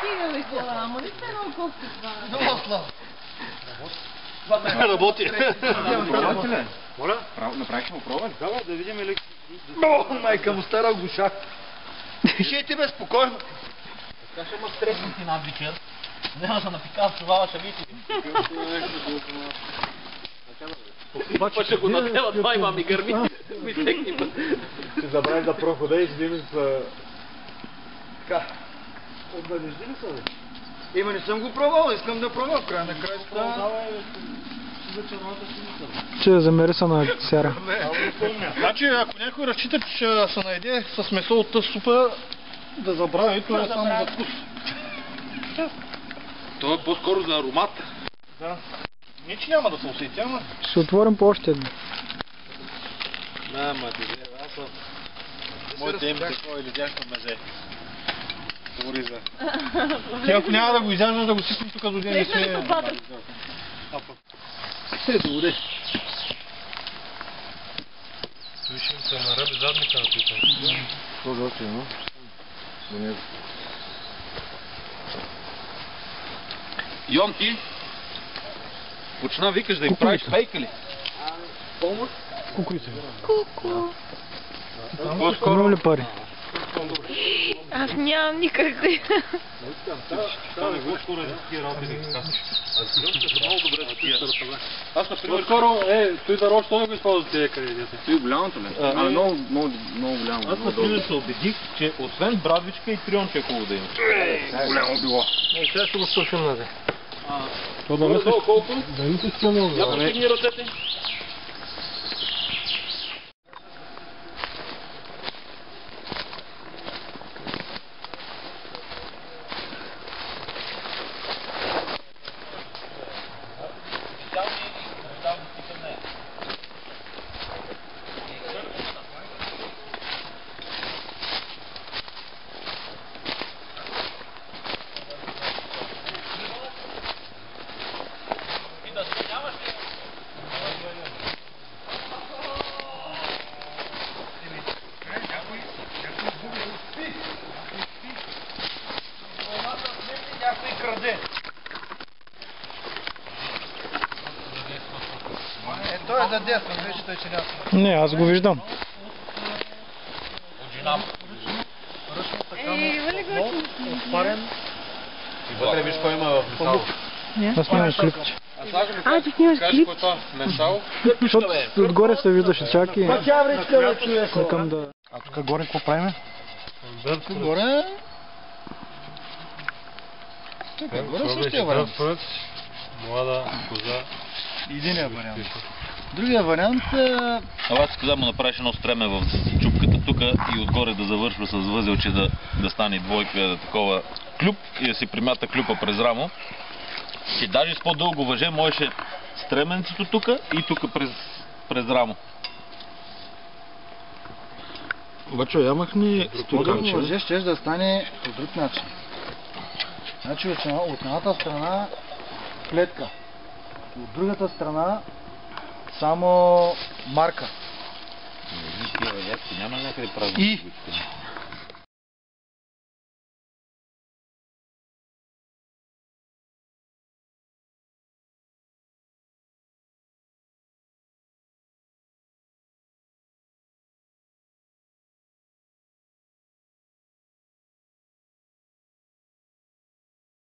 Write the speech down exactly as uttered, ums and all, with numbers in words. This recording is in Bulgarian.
Стига ли кола, ама не сте много колко това. Много слава. Работи. Моля? Направихме пробване? Да, да видим ли... О, майка му стара гуша. Ще ти бе спокойно. Така ще ма стресни ти над вечер. Няма да напикам с това, ще видите. Път ще го напела, това има ми гърми. Ми текни път. Ще забравим да прохода и ще видим с... Така. Отбележди ли са, бе? Има, не съм го пробвал, искам да пробвам в края на краища. Че замери се на сяра. Значи, ако някой разчита, че ще се наеде с месо от тази супа, да забрави, това е само за вкус. Това е по-скоро за аромат. Да. Не, че няма да се усети, ама... Ще отворим по още едно. Да, ма ти взе, аз съм... Моите имите това или дясно мезе. Говори за... Ти ако няма да го изяждаш, да го сипим тук до ден и сме... Ето, воде. Вишим се на ръб задника на питам. Какво да още, но? До него. Йон, ти? Почна викаш да им правиш пейка ли? Кукурица. Ку-ку. Имам ли пари? Аз нямам никакви. Стане го скоро за такива работи да ги казваш. Аз съм много добре за тия. Аз, например... Скоро, е, той да рож, той го използва тия кредити. Той голямото ли? А, много, много, много голямо. Аз, например, се убедих, че освен брадвичка и трионче е хубаво да има. Голямо било. Е, сега ще го свършим наде. То да мислиш... Колко? Да не се стига много. Я постигни ръцете. Е, той е за десно, виж, той че няма. Не, аз го виждам. Ей, има ли го Отварен. И вътре виж кой има в месало. Аз снимам клипче. А, ти снимаш клип? Това месало. Защото отгоре се виждаше чак и... Чавричка, бе, човек. Викам да... А тук горе какво правим? Тук горе... Тук горе същия вариант. Млада коза. Единия вариант. Другия вариант е... А аз каза му направиш едно стреме в чупката тук и отгоре да завършва с възелче да, да стане двойка, да такова клюп и да си примята клюпа през рамо. И даже с по-дълго въже можеше стременцето тук и тук през, през рамо. Бачо, я махни стуканче. Въже ще да стане по друг начин. Значи от едната страна клетка, от другата страна само марка. Няма някъде празни. И